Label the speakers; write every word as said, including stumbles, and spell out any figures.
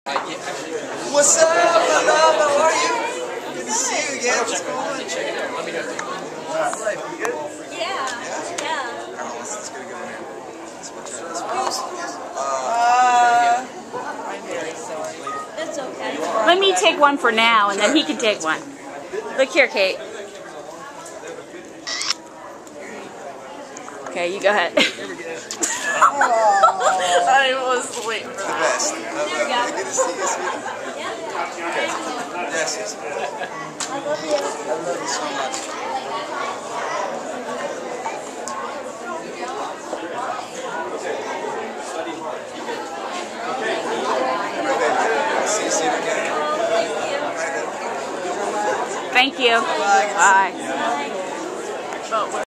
Speaker 1: What's up, my love? How are you? Good to see you again. What's going on? Let me go. What's life? You good?
Speaker 2: Yeah. Yeah.
Speaker 1: Yeah. Oh, let's get a good one here.
Speaker 2: Uh, I'm very sorry. It's okay.
Speaker 3: Let me take one for now, and then he can take one. Look here, Kate. Okay, you go ahead.
Speaker 2: I was waiting for
Speaker 1: The
Speaker 2: that.
Speaker 1: best. There
Speaker 2: we go.
Speaker 1: Good to see you, sweetie.
Speaker 2: Yeah.
Speaker 1: Okay. Yes, yes.
Speaker 2: I love you.
Speaker 1: I love you so much. See you soon again.
Speaker 3: Thank you.
Speaker 1: Bye.
Speaker 3: Bye.